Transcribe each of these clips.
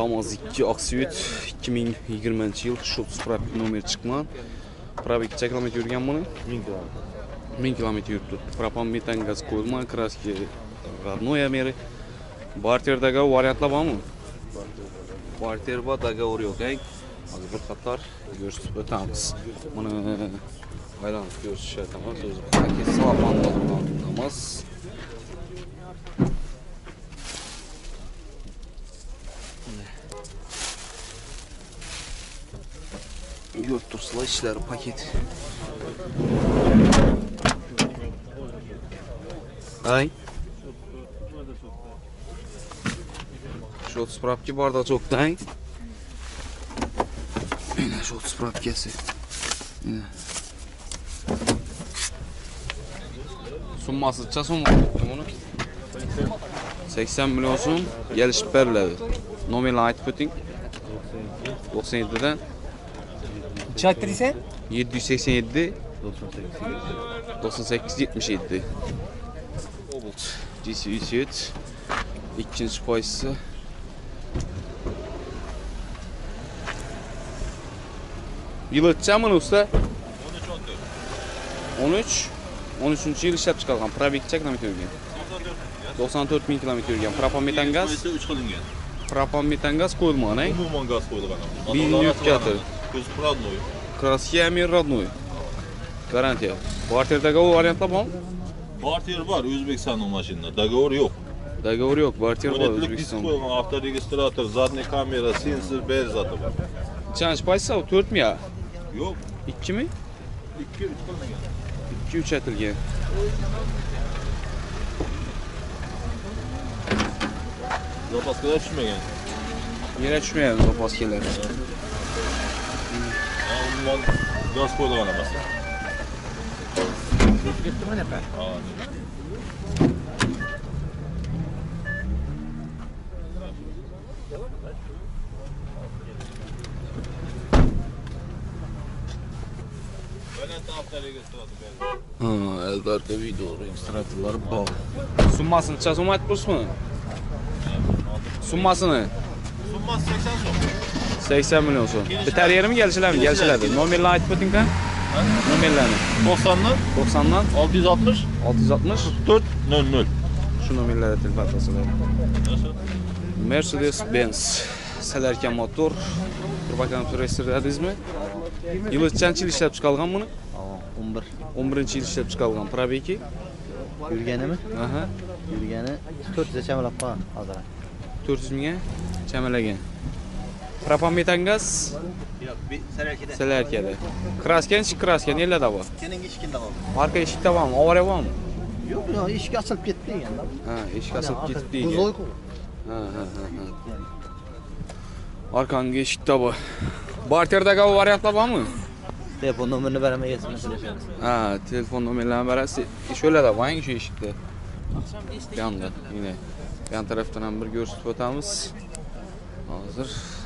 Kamaz 2 Aksiyut 2020-yıl Schultz Prabik nomer çıkman. Prabik kaç kilometre yürüyen bunu? 1000 kilometre yürüdü. Propan metan gaz koyulma, kraski родной meri. Barterdagi variantlar var mı? Barter var, dogovor yok. Hozir bir qator ko'rsatib o'tamiz. Buni aylanib ko'rsatamiz. O'zi paket salomonni olamiz. Yurt turslar işleri paket. Ay. Şu spravki barda çok dayı. Yine şu spravkesi. Yine. Summası çasım bunu. 80 milyon so'm gelişib beriladi. Nomerni aytib o'ting. 97'den. Çaktırırsan? 787 98 77. Obult. GC 300. İkinci payısı. Yıl öteceğim mi usta? 13 yıl işlep çıkargan. Probik kaç kilometre yürüyen? 94 bin kilometre yürüyen. Propan metan gaz? 3 qilingan. Propan metan gaz koyulmagan, ay? Umuman gaz qo'yilgan. Двигатель. Ko'z родной. Краски амир родной. Garantiya. Barterdagi variantlar bormi? Barter var O'zbekistonning mashinasida. Dogovor yo'q. Dogovor yo'q, barter bor Disk O'zbekiston. qo'yilgan, avtoregistrator, zadniy kamera, sensor, bel zati bor. Chanch paysa 4 mi ya? Yo'q. 2 mi? 2-3 qilingan. 2-3 atilgan. Zapaskalar tushmagan. Yere tushmayapti zapaskelar. Umuman gaz qo'yilgan emas. Gittim ne ben? Elde arka video registratorları bol. Summasını çazım aytmış mı? Summasını? Summasi 80 so'm. 80 milyon so'm. Bitar yerimi gelişiler mi? Gelişilerdi. Nomerlerini aytib o'ting ka? Nomerlerini. 90'dan 90'dan 660 660 44 00. şu nomerlere telefon atasalar. Mercedes Benz. Salarkan motor. Bir bakalım sürestirirdingizmi? Yılı qancha yil ishlab chiqargan buni? 11. 11 yil ishlab chiqargan. Probeki? Yürgeni mi? Aha. Yürgeni 400'e çamalap falan hazır. 400 mingga chamalagan. Propan metan gaz Yok bir Selerke'de. Salarkada. Krasken, krasken nerede bu? Senin işkinde var. Arka eshikda bormi? Ovora bormi? Yok yok işki açılıp gitti yani. Ha, eshik ochilib ketdi Bu degan. zoy ku. Ha. Arkangi eshikda bu. Barterdagi variantlar bormi? Telefon numarını veremeyiz mesela. Ha, telefon nomerlerini berasiz. Şöyle de var şu eshikda. Yanda yine. Yan taraftan ham bir ko'rsatib o'tamiz. Hozir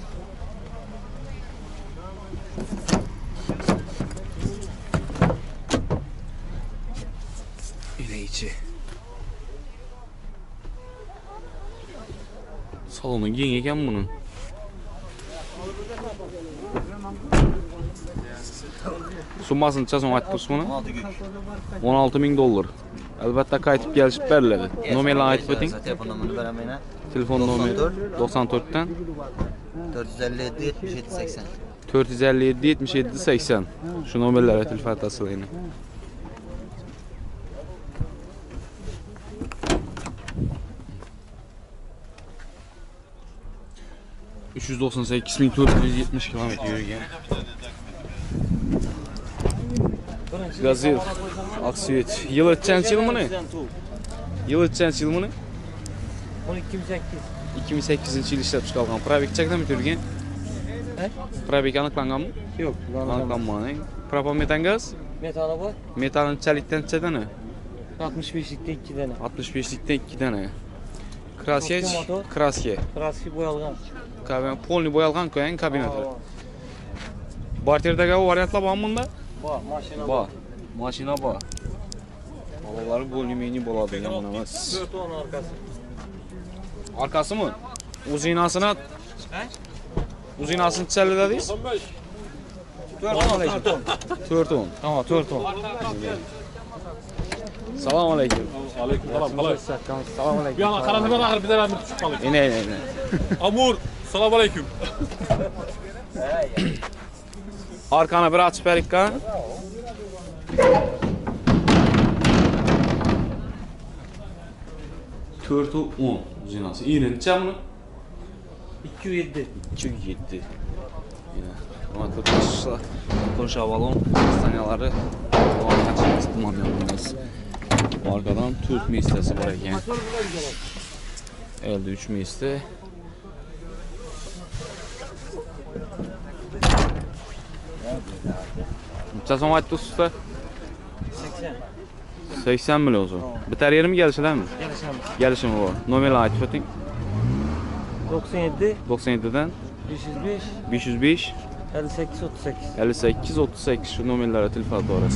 yine içi. Salonu keng ekan bunun. Summasını çazım aytib tursiz buni? 16 bin dolar. Albatta qaytib kelishib beriladi. Nomerni aytib o'ting. Telefon numarını veremeyene. Telefon nomeri 94 dan 457 77 80. 457 77 80. Şu nomerlere telefon atasalayın. ...398.470 kilometre yürüyen. Gazil, Aksiyet. Yıl öteceksin yıl mı ne? Yıl öteceksin yıl mı ne? 2008 yıl işlep çıkargan. Probek çekti mi türgen? Probek anıklangan mı? Yok. Anıklanmagan. Propan metan gaz? Metana var. Metanın çelikten çedene? 65'likte 2 tane. 65'likte 2 tane. Krasye, krasye. Kraski boyalgan. Polni boyalgan koyan kabinatı. Barterdagi variantlar bormi bunda? Var, maşina Bor. Mashina bor. Havaları bo'limini bo'ladi, yomon emas. 4 onun arkası. Arkasimi? O'zinasini Uzinasini challi dedingiz? 4 10. Tamam, 4 10. Assalomu alaykum. Aleyküm selam. Qalay? Assalomu alaykum. Bu yana qarasam axir bizlar ham tushib qoldik. Ine. Amur, assalomu alaykum. Arkani bir açıp berikka. Törtü 10 uzinası. İğrençe bunu? 207. 207. Yine. Ama tutmuşlar. Konuşa balon. Hastaneleri. Kaçırmaz. Kullanmıyoruz. Arkadan Türk mistesi var ekan. Elde 3 misti. Neçə son aytdı usta? 80. 80 milyon son. Biter yeri mi gelişilermi? Gelişemiz. Gelişimi var. Nominal ait ötün. 97, 97'den 505, 505 58, 38. 58 38 şu nominallere telefon orası.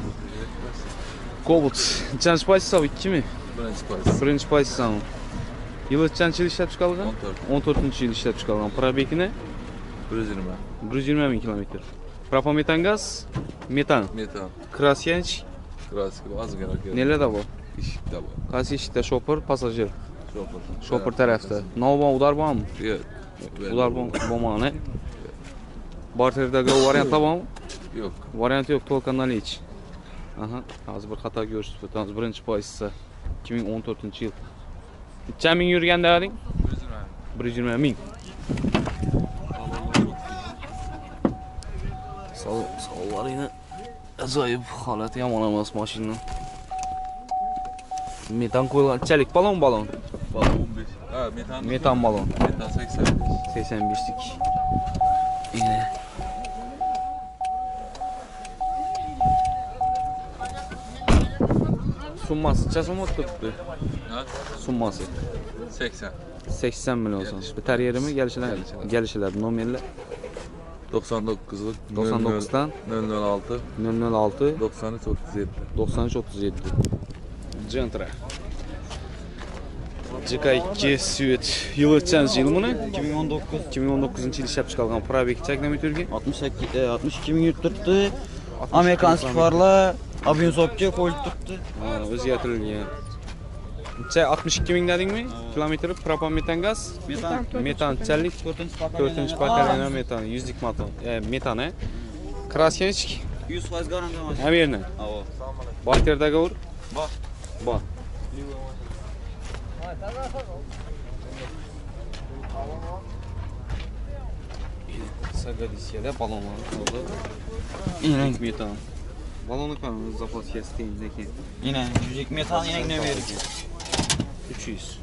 Kobut. Neçənci pasiya 2 mi? Birinci pasiya mı? Yılı neçənci yıl işlep çıkarılgan? 14. yıl işlep çıkarılgan. Probekine 120 bin kilometre. Propametan gaz, metan. Metan, Krasyanç, kraska, az gerek. neler de bu? İşikte bu. Qaysi eshikda şoför, passajer. Şoför. Şoför tarafta. Navban udar bormi? Yo'q. Udar bo'lmagani. Barterdagi variantlar bormi? Yo'q. Variant yo'q, только наличие. Aha, hozir bir xato ko'rsatib o'tamiz. Birinchi pozitsiya 2014-yil. Necha ming yurgan deding? 120 ming. Sağlar yine acayip holat yomon emas mashina. Metan qo'yilgan, neçalik balon? Balon 15. Ha, metan. Metan balon. Metan 85. 85'lik. Yine. Summası neçə sum tutdu? Ha? Summası 80. 80 milyon son. Biter yeri mi? Gelişiler. Nominal 99'luk 99'dan 006 006 93 37. 93 37. Gentra. CK2 Süet. Yılı neçənci yıl bunu? 2019. 2019 yıl işlep çıkarılgan probek çeklemetirgi. 62 bin yurt tuttu. Amerikanski farla, avionsopça koyup tuttu. Özgərtirilgan. Neçə 62 min dedin mi? Kilometre propan metan gaz. Metan neçəlik? 4-cü pakalyan metan, 100'lik metan. Metan he. Krasyançik. 100% garanti var. Hem yerine. Avo. Bakterdagi ur. Bak. Bak. Sagadisiyada balonlar oldu. Yine. Metan. Balonu kanalımız zapas yastığındaki. Yine 100 metan yine ne verir? 300.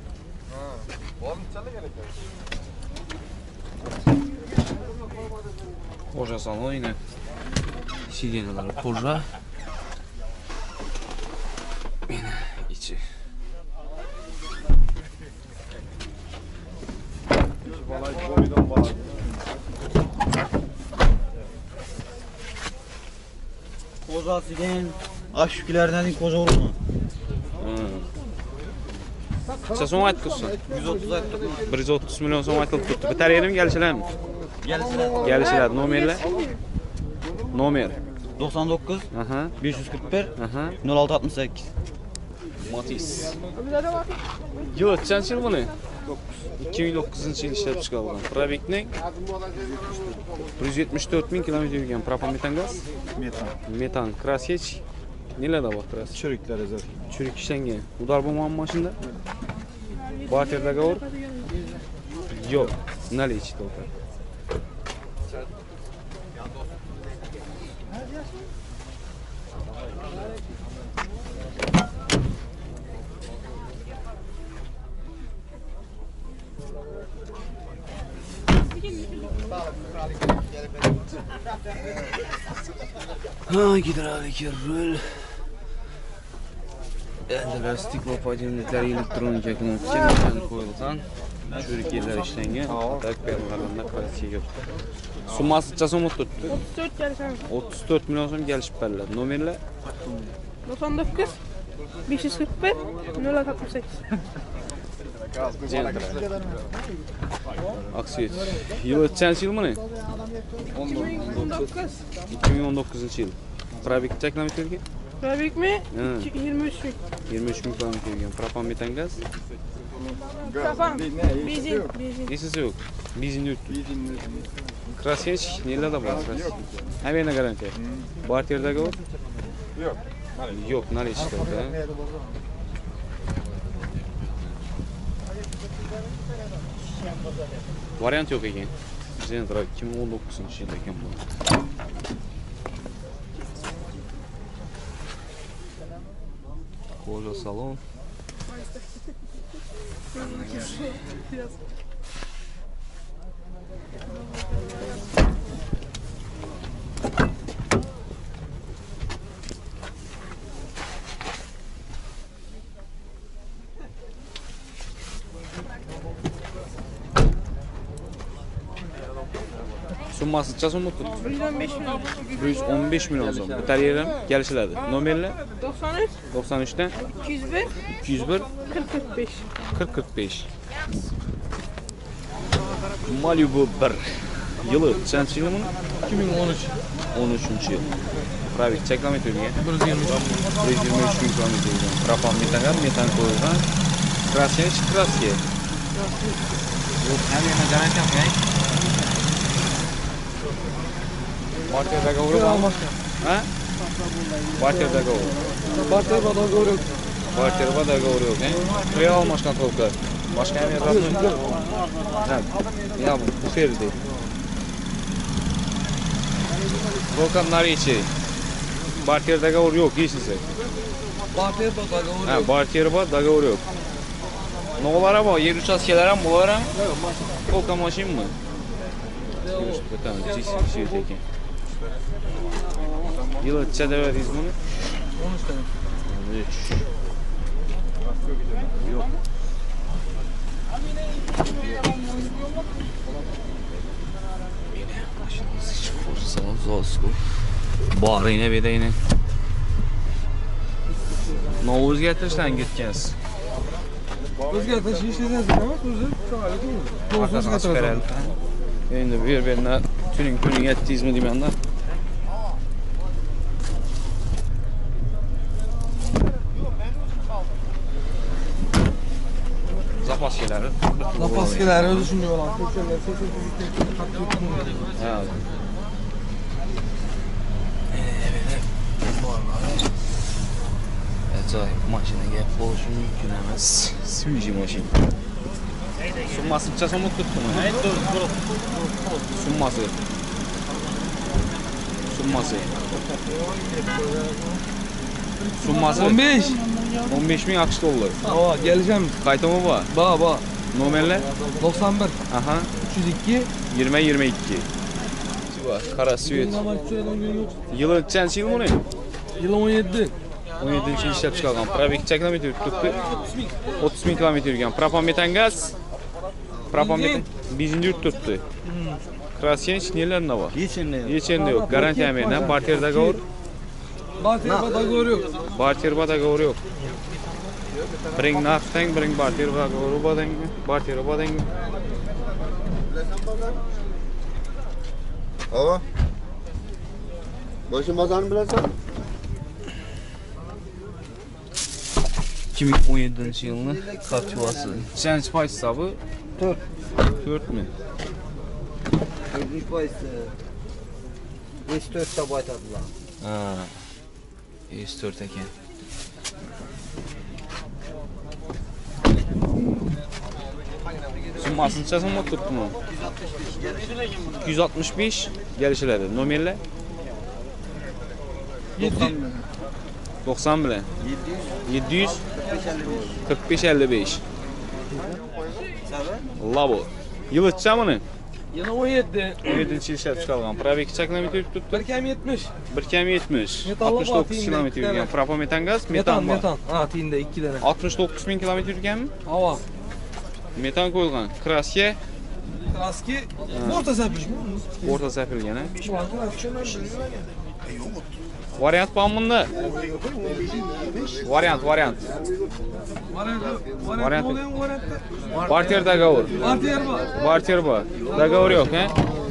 Koca salon yine. Sigeneler koca. Yine içi. Kozası gen aşıklardan koza olur mu? Neçə son aytdınız? 130 ayttık. 130 milyon son aytılıb tutdu. Biter yeri mi gelişiler mi? Gelsinler. Gelişiler. Nomerle? Nomer. 99 Aha. 541 Aha. 0668. Matiz. Yo, neçənci yıl bunu? 2009 yıl işlep çıkarılgan. Probek ne? 174 bin kilometre yürüyen. Propan metan gaz? Metan. Metan. Krasyeç. Neler de bak kras? Çürükler özel. Çürük işlengen. Udar bulman maşında? Barterdagi ur? Yok. Nali içi tolka. Ha, gidravlik rul. Endi lastik va podiyumliklar elektronika knopka qo'yilgan. Çürük yerler işlengen. Tak beralarında kalite yok. Summasi neçə so'm tuttu? 34 gelişen. 34 milyon so'm gelişib berdilar. Nomerlar 99 541 068. Aksiyet. Yılı çenç yıl mı ne? 2019 yıl. Probik kaç kilometre? Probik mi? Hı. 23 bin. 23 bin kilometre. Propan metan gaz? Kafam. Benzin. Nesisi yok. Benzin yok. Krasyenç neler de var? Hemen ne garanti? Bu arterdagi o? Yok. Yok, nereye çıktı? Variant yok ekan. Zentra 2019 yilda ekan bu. Ko'za salon. Summasi necha so'm tutdi? 115 milyon. 115 milyon so'm. Bitar yerim kelishiladi. Nomerlar 93, 93 dan 201, 201 40 45. 40 45. Malibu 1. Yılı kaçıncı yılı mı? 2013. 13. yıl. Probik kaç kilometre yürüyen? 123. 123 bin kilometre yürüyen. Propan metan koyulgan. Krasya hiç krasya. Yok, hem yana garanti yapmayın. Barter'da kavuruk almaz. Ha? Barter'da kavuruk. Barter bada görüyoruz. Barter'da kavuruk. Buraya almışkan tolka. Başka bir yerden mi? Ha. Ya bu ferdi değil. Volkanlar içi. Barter'da kavur yok, iyisiniz. Barter bada görüyoruz. Ha, Barter'da kavur yok. Noğlara bak, yer uçaskeler mi bulara? Volkan maşin mi? Tamam, şey tekin. Yılı kaça veririz bunu? 13 tane. 13. Yok. Yine maşinamız hiç korsanız olsun. Bari yine bir de yine. Ne o'zgartirishdan ketgansiz? O'zgartirish ishlaysiz emas, o'zi faoliyat o'zi. Arkasına çıkaralım. Endi bir-birine tuning yetdingizmi deymanda. Zapaskelari. Zapaskelari o'zi shunday bo'ladi. Ko'chalar, sesizliklar qattiq tutiladi. Ha. Acayip mashinaga bo'lishi mumkin emas. Suyuji mashina. Summasi necha so'm tutdimi? Summasi. Summasi 15. 15 ming AQSh dollari. Ava, geleceğim. Qaytami bu? Ba. Nomerlar? 91. Aha. 302. 20-22. Qara svet. Yılı nechanchi yil buni? Yıl 17. 17-yil ishlab chiqargan. Probek necha kilometr yuribdi? 30 ming kilometr yurgan. Propan metan gaz. Propan metan benzin yuribdi. Krasyench nelarida bor? Yechenda yo'q. Garantiya bermayman. Barterda kavur. Barter bada görüyoruz. Barterda kavur yo'q. Biring narxdang, biring barterda kavur bodangmi? Barterda bodangmi? Ava. Boşun bazarını bilersen? 2017 yılını Katyuvası. Change pay hesabı 4 mü? 4. payısı 5-4 tabi aytadılar. Ha. 104 eken. Summasını çasın mı tuttu mu? 265 gelişileri. Nomerle? 90 bile. 700 45-55. Labo. Yıl içeceğim onu? Yılı 17. 17 işlep çıkargan. Probek kaç kilometre tuttu? 1,70. 1,70. Metallı 69 batı kilometre indi. yürüyen. Propan metan gaz, metan var. Metan. Ha, tinde 2 tane. 69 bin kilometre yürüyen mi? Hava. Metan koyulgan. Krasya, Kraski. Orta sepiliş mi? orta sepilgen. Variant var bunda? Variant. Variant. Barter dogovor. Barter bor. Dogovor yo'q, he?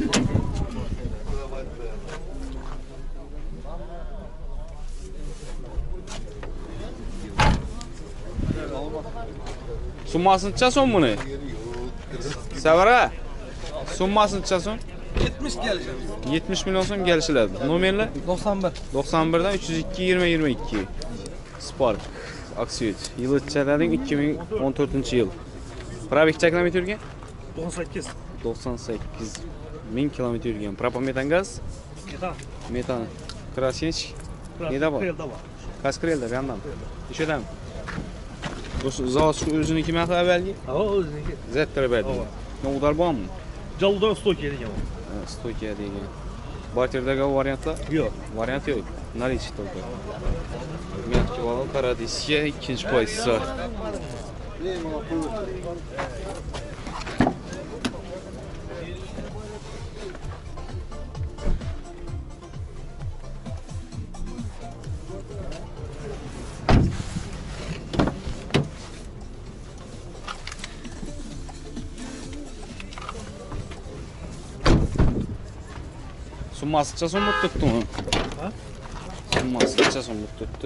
Summasınca son bunu? Sevara? Summasınca son? 70 geleceğim. 70 milyon son gelişilerdi. Numarla? 91. 91'dan 302 20 22. Spark. Aksiyot. Yılı çekedin 2014 yıl. Probek kilometre yürgen? 98. 98 1000 kilometre yürgen. Propan metan gaz? Metan. Krasyenç? Neda var? Kaç krelda bir yandan? İşte mi? Zavod şu özünü kime kadar belge? Ha, o'ziniki. Zettere belge. Ne udar bu mu? Jaldan stoy keling ama. Stoykiya degan. Barterdagi variantlar? Yo'q. Variant yo'q. Наличие только. Мягкий валон Карадисия, ikkinchi pozisiya. Summasicha so'm tutdimi? Ha? Summasicha so'm tutdi.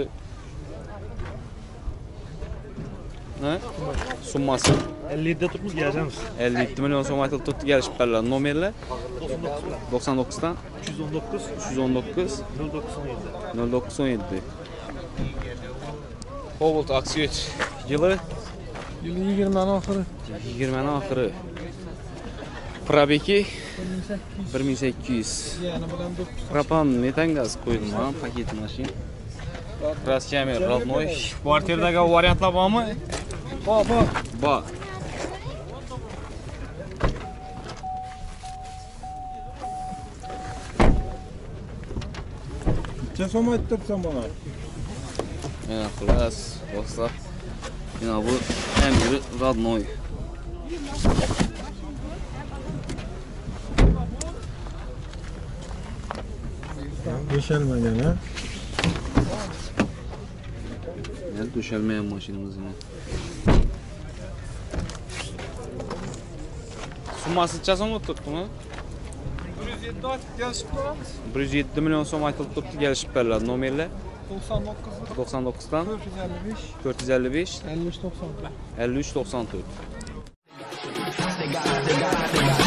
Ha? Summasi 57'de tutmuş geleceğimiz. 57 milyon so'm aytilib turibdi, kelishibdilar. Nomerlar 99. 99dan 319. 319 0917. 0917. Cobalt aksiyot yılı Yılı 20'nin ahırı. 20'nin ahırı. Probeki 1800. Propan metan gaz qo'ydim ha, paket mashin. Kraskamer родной. Barterdagi variantlar bormi? Bor. Bor. Necha so'm aytibsan bana? Mana xullas, do'stlar. Mana bu ham biri родной. Döşelmegen ha? Yani döşelmeyen maşinimiz yine. Summasıca so'm tuttu mu? 107 aytib kelishibdi. 107 milyon so'm aytilib turibdi, kelishibdilar. Nomerlar 99. 99dan 455. 455 53 94. 53 94.